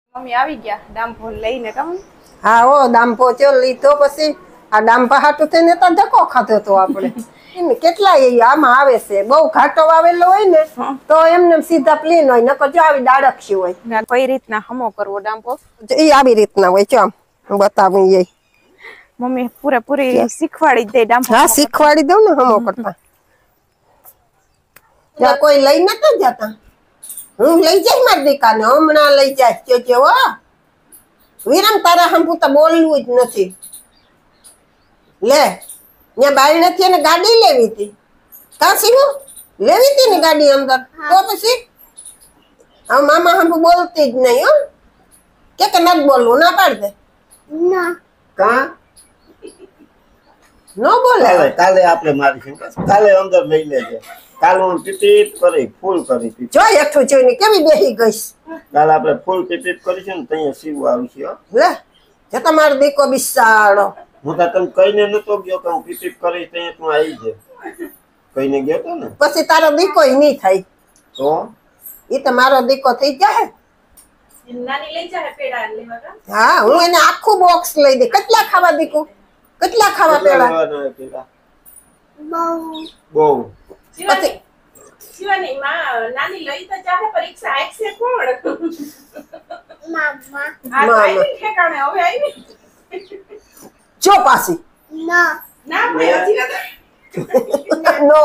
Mummy આવી ગયા ડાંભો લઈને કમ હા ઓ ડાંભો ચો લીધો પછી આ ડાંભા હાટું થઈને તો ધક્કો ખાધો તો આપણે એને કેટલા આમાં આવે છે બહુ ઘાટો વાવેલો હોય ને તો એમને સીધા પ્લેન હોય નકર જો આવી ડાળક્ષી હોય કઈ રીતના હમો કરવો ડાંભો એ આવી રીતના હોય ચો આમ બતાવું એ મમ્મી પૂરેપૂરી શીખવાડી દે ડાંભો હા શીખવાડી દઉં ને હમો કરતા ત્યાં કોઈ લઈ નતા જતા હું લઈ જાય મારી દીકાને હમણાં લઈ જાય કેવો વિરમ તારા હંપુ તો બોલવું જ નથી લે ત્યાં બાઈ નથી એને ગાડી લેવી હતી કાશી હું લેવી હતી ને ગાડી અંદર તો પછી હવે મામા હંપુ બોલતી જ નહીં હો કે નથી બોલવું ના પાડ દે ના કા નો બોલે કાલે આપણે મારીશું કાલે અંદર લઈ લેજે કાલ હું ટિકિટ કરી ફૂલ કરી જો એકઠું જોઈને કેવી બેહી ગઈશ કાલે આપણે ફૂલ ટિકિટ કરીશું ને ત્યાં સીવું આવશે લે જે તમારો દીકો બિસાડો હું તો તમે કઈને નતો ગયો કે હું ટિકિટ કરી ત્યાં તું આવી છે કઈને ગયો તો ને પછી તારો દીકો નહીં થાય તો એ તો મારો દીકો થઈ જાય નાની લઈ જાય પેડા લેવા હા હું એને આખું બોક્સ લઈ દે કેટલા ખાવા દીકું કેટલા ખાવા પેડા બહુ પછી શિવાની માં નાની લઈ તો જાહે પરીક્ષા આઈસે કોણ મામા આ આવી ઠેકાણે હવે આવી જો પાસી ના ભાઈ હજી નો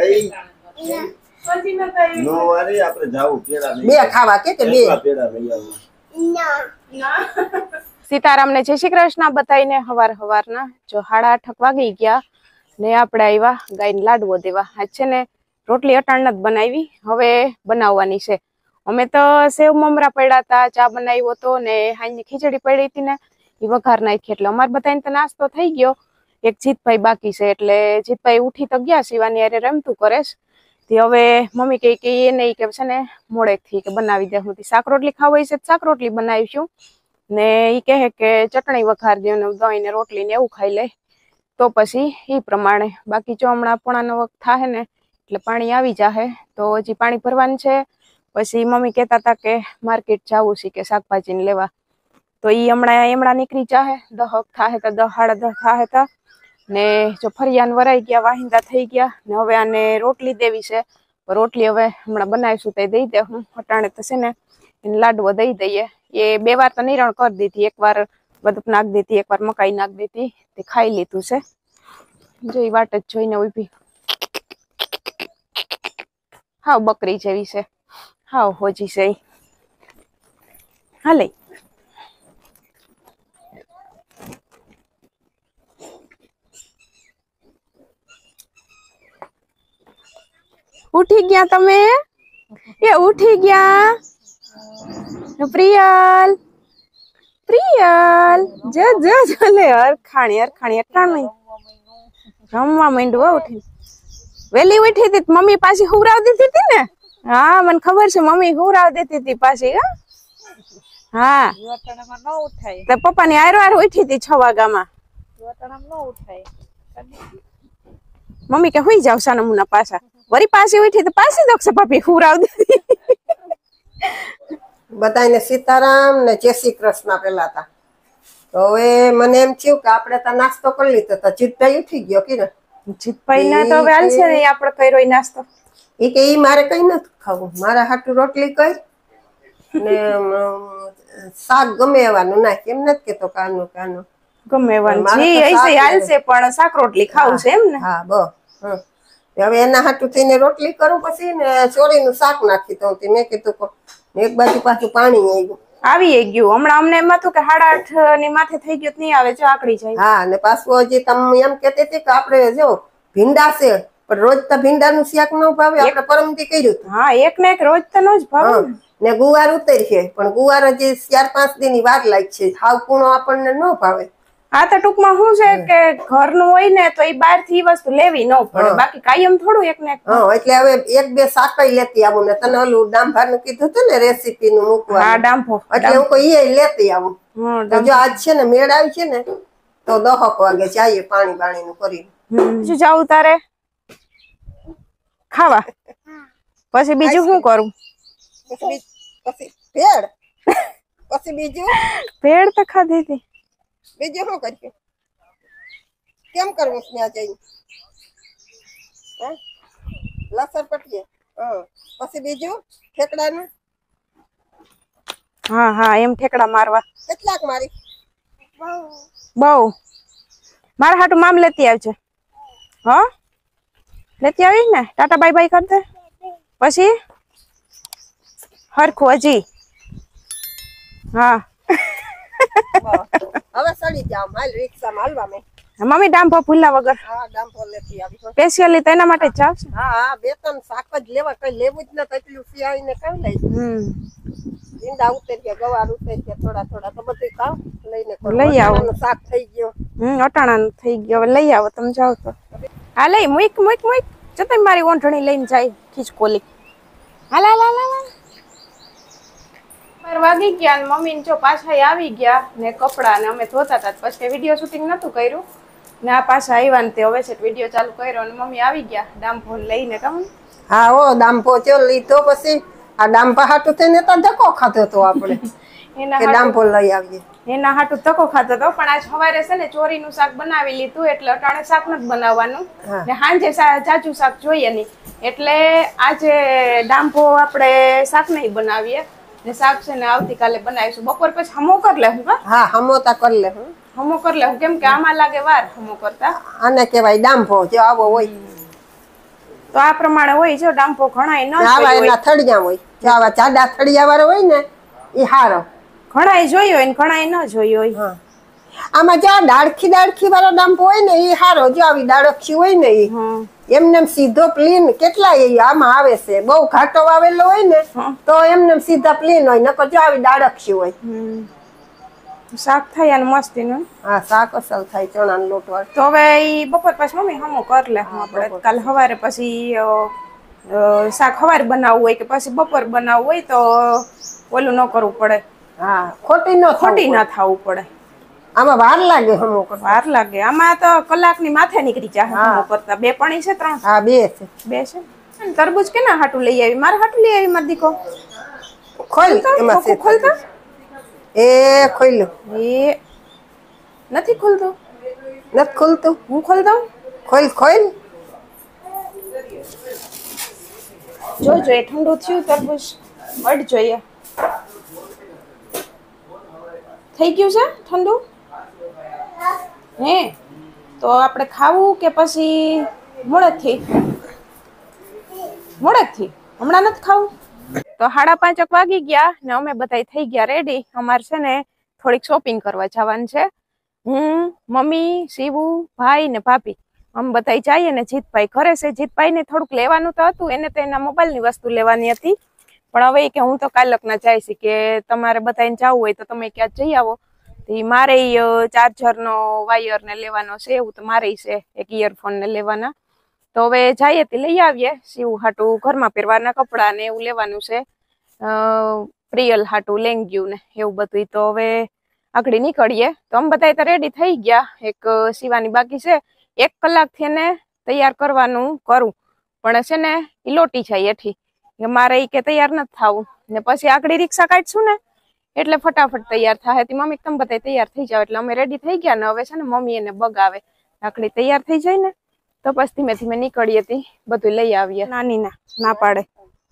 હજી નતા નો વારી આપણે જાવું પેડા લઈ બે ખાવા કે બે પેડા લઈ આવું સીતારામ ને જય શ્રી કૃષ્ણ બતાઈને હવારના જો 8:30 વાગી ગયા ને આપણે આવ્યા ગાયને લાડવો દેવા આજ છે ને રોટલી અટાણ નથી બનાવી હવે બનાવવાની છે અમે તો સેવ મમરા પડ્યા હતા ચા બનાવ્યો હતો ને હાઈની ખીચડી પડી હતી ને એ વઘાર નાખી એટલે અમારે બધાને તો નાસ્તો થઈ ગયો એક જીતભાઈ બાકી છે એટલે જીતભાઈ ઉઠી તો ગયા શિવાની અરે રમતું કરેશ તે હવે મમ્મી કહે કે એ નહીં કે છે ને મોડેકથી કે બનાવી દે હું શાક રોટલી ખાવી છે શાક રોટલી બનાવીશું ને એ કહે કે ચટણી વઘાર દે ને દહીં ને રોટલી ને એવું ખાઈ લે તો પછી એ પ્રમાણે બાકી જો હમણાં પોણાનો વખત થાય ને એટલે પાણી આવી જાહે તો હજી પાણી ભરવાનું છે પછી મમ્મી કહેતા હતા કે માર્કેટ જવું છે કે શાકભાજીને લેવા તો એ હમણાં એમણા નીકળી જાહે 10 થાય તો 10 સાડા 10 થાય તા ને જો ફરિયાન વરાઈ ગયા વાહિંદા થઈ ગયા ને હવે આને રોટલી દેવી છે રોટલી હવે હમણાં બનાવીશું તો દઈ દે હું અટાણે તો છે ને એને લાડવો દઈ દઈએ એ 2 વાર તો નિરણ કરી દીધી એકવાર બધું નાખ દીધી એકવાર મકાઈ નાખ દીધી તે ખાઈ લીધું છે જો એ વાટ જ જોઈને ઉભી હાવ બકરી જેવી છે હાવ હોજી છે હાલે ઉઠી ગયા તમે એ ઉઠી ગયા પ્રિયલ પ્રિયલ જ જ જલે અરખાણી અટાણી રમવા માંડ્યું ઉઠી વેલી ઉઠી હતી મમ્મી પાછી હુરાવ દીધી હતી ને હા મને ખબર છે મમ્મી હુરાવ દેતી હતી પાછી હા તો પપ્પા ની આરો ઉઠી હતી 6 વાગ્યામાં મમ્મી કે હુઈ જાવ સાનમુના પાછા વરી પાછી ઉઠી તો પાછી દોક્ષ ભાભી હુરાવ દીધી બધાને સીતારામ ને જય શ્રી કૃષ્ણ પેલા હતા તો હવે મને એમ થયું કે આપણે તો નાસ્તો કરી લીધો તો જીતભાઈ ઉઠી ગયો કે જીતભાઈ ના તો હવે હાલ છે ને આપણે કર્યો નાસ્તો એ કે ઈ મારે કઈ નથી ખાવું મારા હાટુ રોટલી કઈ ને શાક ગમે એવાનું નાખ એમ નથી કેતો કાનો કાનો ગમે એવાનું જી ऐसे હાલ છે પણ શાક રોટલી ખાવું છે એમ ને હા બસ હવે એના હાટુ થઈને રોટલી કરું પછી ને ચોરીનું શાક નાખી દઉં મેં કીધું એક બાજુ પાછું પાણી આવી ગયું હમણાં અમને એમ હતું કે 8:30 ની માથે થઈ ગયું નહીં આવે જો આકડી જાય હા ને પાછું હજી તમે એમ કહેતી હતી કે આપણે જો ભીંડા છે પણ રોજ તો ભીંડાનું શાક ન ભાવે આપણે પરમથી કર્યું હા એક ને એક રોજ તો ન જ ભાવે ને ગુવાર ઉતરી છે પણ ગુવાર હજી 4-5 દિનની વાર લાગશે હાવ કૂણો આપણને ન ભાવે હા તો ટૂંકમાં શું છે કે ઘરનું હોય ને તો એ બહાર થી વસ્તુ લેવી ન પડે બાકી કાયમ થોડું એક ને એટલે હવે 1-2 શાકઈ લેતી આવું ને તને ઓલું ડાંભાનું કીધું હતું ને રેસીપી નું મૂકવા હા ડાંભો એટલે હું કોઈ એ લેતી આવું જો આજ છે ને મેળ આવી છે ને તો 10 વાગે જઈએ પાણી બાણી નું કરી શું જાવું તારે ખાવા પછી બીજું શું કરું પછી પેડ પછી બીજું ભેળ તો ખાધી હતી. બીજું શું કર્યું? કેમ કરવું ત્યાં જઈને? હે લસણ પટીએ. પછી બીજું ઠેકડાનું હા હા એમ ઠેકડા મારવા કેટલાક મારી બહુ. મારા હાટું મામ લેતી આવજે. હા લેતી આવીશ ને. ટાટા બાય બાય કર દે પછી હરખું હજી. હા હવે સડી જાવ હાલ રિક્ષામાં હાલવા મેં. મમ્મી ડાંભો ભૂલા વગર હા ડાંભો લેતી આવી. સ્પેશિયલી તો એના માટે જ જાવ. હા હા 2-3 શાક જ લેવા કઈ લેવું જ નથી એટલું સિયાવીને કઈ લઈ ઈંડા ઉતરી ગવાર ઉતરી થોડા થોડા તો બધું ખાવ લઈને લઈ આવો. શાક થઈ ગયો. અટાણાનું થઈ ગયો. હવે લઈ આવો તમે જાવ તો. હા લઈ મુઈક મુઈક મુઈક જતો મારી ઓંઠણી લઈને જાય ખીચકોલી. હાલ હાલ હાલ હાલ. 12 વાગી ગયા ને મમ્મી ને જો પાછા આવી ગયા ને કપડા ને અમે ધોતા હતા પછી વિડીયો શૂટિંગ નતું કર્યું ને આ પાછા આવ્યા ને તે હવે છે વિડીયો ચાલુ કર્યો ને મમ્મી આવી ગયા ડાંભો લઈને. કમ હા ઓ ડાંભો ચો લીધો પછી આ ડાંભા હાટું થઈને તો ધક્કો ખાતો તો આપણે કે ડાંભો લઈ આવીએ. એના હાટું ધક્કો ખાતો હતો પણ આજ સવારે છે ને ચોરીનું શાક બનાવી લીધું એટલે અટાણે શાક નથી બનાવવાનું ને સાંજે જાજુ શાક જોઈએ નહીં એટલે આજે ડાંભો આપણે શાક નહીં બનાવીએ ને શાક છે ને આવતીકાલે બનાવીશું. બપોર પછી હમો કરી લેવું. હા હમોતા કરી લે. હમો કરી લેવું કેમ કે આમાં લાગે વાર હમો કરતા. આને કહેવાય ડાંભો જો આવો હોય તો આ પ્રમાણે હોય છે. ડાંભો ઘણાય ન આવા એના થડિયા હોય જો આવા જાડા થડિયા વાળો હોય ને એ હારો. ઘણાય જોઈ હોય ને ઘણાય ન જોઈ હોય. હા આમાં જો દાળખી વાળો ડાંભો હોય ને એ હારો. જો આવી દાળખી હોય ને એ એમને સીધો પ્લીન કેટલા આમાં આવે છે. બહુ ઘાટો વાવેલો હોય ને તો એમને સીધા પ્લીન હોય નકર જો આવી દાળક્ષી હોય. શાક થાય અને મસ્તી નું. હા શાક અસલ થાય ચણાનો લોટ વાળો. તો હવે ઈ બપોર પછી મમ્મી હમો કરી લે આપણે કાલ સવારે પછી શાક સવારે બનાવવું હોય કે પછી બપોર બનાવવું હોય તો ઓલું ન કરવું પડે. હા ખોટી ન થવું પડે. આમાં વાર લાગે હમો કરતા. વાર લાગે આમાં તો કલાકની માથે નીકળી જાય હમો કરતા. 2 પાણી છે 3? હા 2 છે. 2 છે. તરબૂચ કેના હાટું લઈ આવી? મારા હાટું લઈ આવી માર દીકો. ખોલ એમાં છે ખોલતા એ ખોલ્યું એ નથી ખુલતું. નથી ખુલતું. હું ખોલ દઉં. ખોલ ખોલ જોજો એ ઠંડુ થયું તરબૂચ વડ જોઈએ. થઈ ગયું છે ઠંડુ? હે તો આપણે ખાવું કે પછી મોડેથી હમણાં નથી ખાવું? તો 5:30 વાગી ગયા ને અમે બધા થઈ ગયા રેડી. અમારે છે ને થોડીક શોપિંગ કરવા જવાનું છે. હું મમ્મી શિવુ ભાઈ ને ભાભી અમે બધા જઈએ ને જીતભાઈ ઘરે છે. જીતભાઈ ને થોડુંક લેવાનું તો હતું. એને તો એના મોબાઈલ ની વસ્તુ લેવાની હતી પણ હવે કે હું તો કાલકના જાય છે કે તમારે બધાને જવું હોય તો તમે ક્યાં જઈ આવો. મારે ચાર્જર નો વાયર ને લેવાનો છે એવું તો મારે છે. એક ઇયરફોન ને લેવાના તો હવે જઈએ તે લઈ આવીએ. શિવ હાટું ઘરમાં પહેરવાના કપડા ને એવું લેવાનું છે. પ્રિયલ હાટું લેંગ્યું ને એવું બધું. તો હવે આગળ નીકળીએ. તો અમે બધા તો રેડી થઈ ગયા. એક સીવાની બાકી છે. 1 કલાકથી એને તૈયાર કરવાનું કરું પણ છે ને એ લોટી જાય એઠી મારે કે તૈયાર નથી થવું ને પછી આગળ રિક્ષા કાઢશું ને એટલે ફટાફટ તૈયાર થાય. મમ્મી તમે બધા તૈયાર થઈ જાવ એટલે અમે રેડી થઈ ગયા ને હવે છે ને મમ્મી એને બગાવે આકડી તૈયાર થઈ જાય ને તો પછી ધીમે ધીમે નીકળીએ હતી બધું લઈ આવીએ. નાની ના પાડે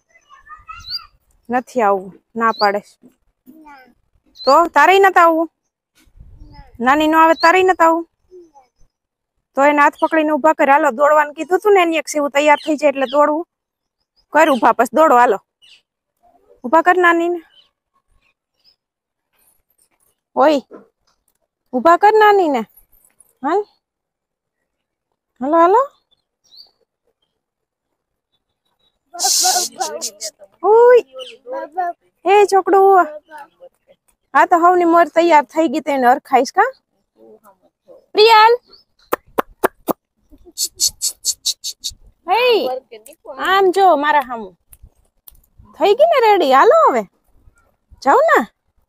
નથી આવવું. ના પાડે તો તારે નતા આવવું? નાની નો આવે તારે નતા આવવું? તો એને હાથ પકડીને ઉભા કરે. હાલો દોડવાનું કીધું તું ને એની એક સેવું તૈયાર થઈ જાય એટલે દોડવું. કર ઉભા પછી દોડો. હાલો ઉભા કર નાની ને. ઓય ઉભા કર નાની ને. હાલ હાલો હાલો. એ છોકડું હા તો હવની મોર તૈયાર થઈ ગઈ તેને હરખાઈશ કા પ્રિયાલ. હે આમ જો મારા હામું થઈ ગઈ ને રેડી. હાલો હવે જાવ ને.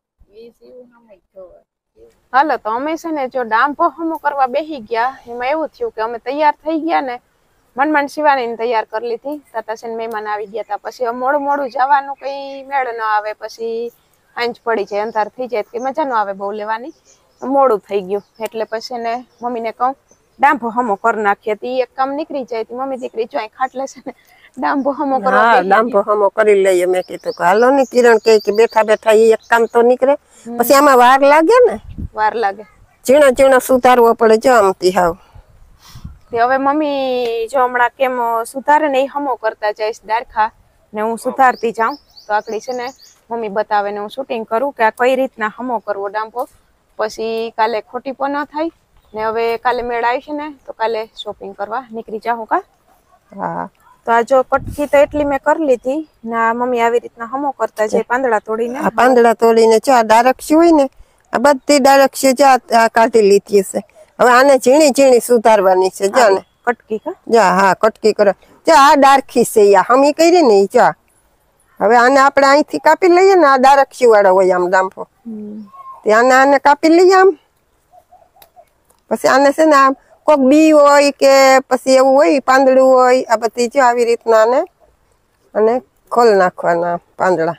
હાલો તો અમે છે ને જો ડાંભો હમો કરવા બેસી ગયા. એમાં એવું થયું કે અમે તૈયાર થઈ ગયા ને મન શિવાની તૈયાર કરી લીધી. તાતા છે ને મહેમાન આવી ગયા હતા. પછી મોડું જવાનું કઈ મેળ ન આવે. પછી આંચ પડી જાય અંધાર થઈ જાય કે મજા ન આવે બહુ લેવાની મોડું થઈ ગયું એટલે પછી ને મમ્મીને કહું ડાંભો હમો કરી નાખીએ તી એક કામ નીકળી જાય તી મમ્મી દીકરી જો ખાટલે છે ને ડાંભો હમો કરવા હા ડાંભો હમો કરી લઈએ મેં કીધું કે હાલો ને કિરણ કે બેઠા બેઠા ઈ એક કામ તો નીકળે પછી આમાં વાર લાગે ને વાર લાગે ઝીણા ઝીણા સુધારવો પડે જો આમથી હાવ તે હવે મમ્મી જો હમણાં કેમ સુધારે ને એ હમો કરતા જઈશ દારખા ને હું સુધારતી જાઉં તો આકડી છે ને મમ્મી બતાવે ને હું શૂટિંગ કરું કે આ કઈ રીતના હમો કરવો ડાંભો પછી કાલે ખોટી પણ ન થાય ને હવે કાલે મેળ આવી છે ને તો કાલે શોપિંગ કરવા નીકળી જાઉં કા હા તો આ જો કટકી તો એટલી મેં કરી લીધી ના મમ્મી આવી રીતના હમો કરતા જાય પાંદડા તોડીને આ પાંદડા તોડીને જો આ ડાયરેક્ટ હોય ને આ બધી ડાયરેક્ટ જો આ કાઢી લીધી છે હવે આને ઝીણી ઝીણી સુધારવાની છે જો ને કટકી કા જા હા કટકી કરો જો આ ડાર્ખી છે આ હમી કરી ને જા હવે આને આપણે અહીંથી કાપી લઈએ ને આ ડાયરેક્ટ વાળો હોય આમ ડાંફો ત્યાં આને કાપી લઈએ આમ પછી આને છે ને આમ કોક બી હોય કે પછી એવું હોય પાંદડું હોય આ બધી જો આવી રીતના અને ખોલ નાખવાના પાંદડા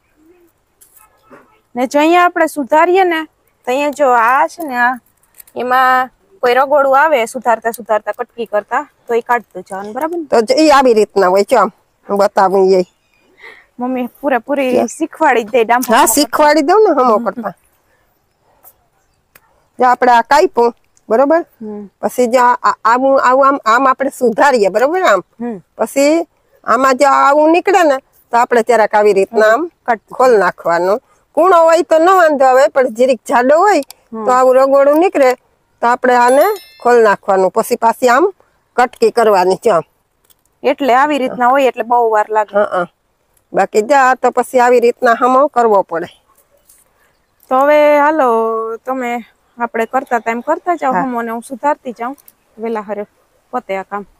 ને જો અહીંયા આપણે સુધારીએ ને તો અહીંયા જો આ છે ને આ એમાં કોઈ રગોડું આવે સુધારતા સુધારતા કટકી કરતા તો એ કાઢતું જવાનું બરાબર ને તો એ આવી રીતના હોય જો આમ હું બતાવું એ મમ્મી પૂરેપૂરી શીખવાડી દે ડાંભો હા શીખવાડી દઉં ને હમો કરતા જો આપણે આ કાપ્યું બરોબર પછી જો આવું આવું આમ આપણે સુધારીએ બરોબર આમ પછી આમાં જો આવું નીકળે ને તો આપણે જરાક આવી રીતના આમ ખોલ નાખવાનું કૂણો હોય તો ન વાંધો આવે પણ જીરીક જાડો હોય તો આવું રગોડું નીકળે તો આપણે આને ખોલ નાખવાનું પછી પાછી આમ કટકી કરવાની છે આમ એટલે આવી રીતના હોય એટલે બહુ વાર લાગે હા બાકી જા તો પછી આવી રીતના હમો કરવો પડે તો હવે હાલો તમે આપણે કરતા ટાઈમ કરતા જાવ હમો ને હું સુધારતી જાઉં વેલા હરે પતે આ કામ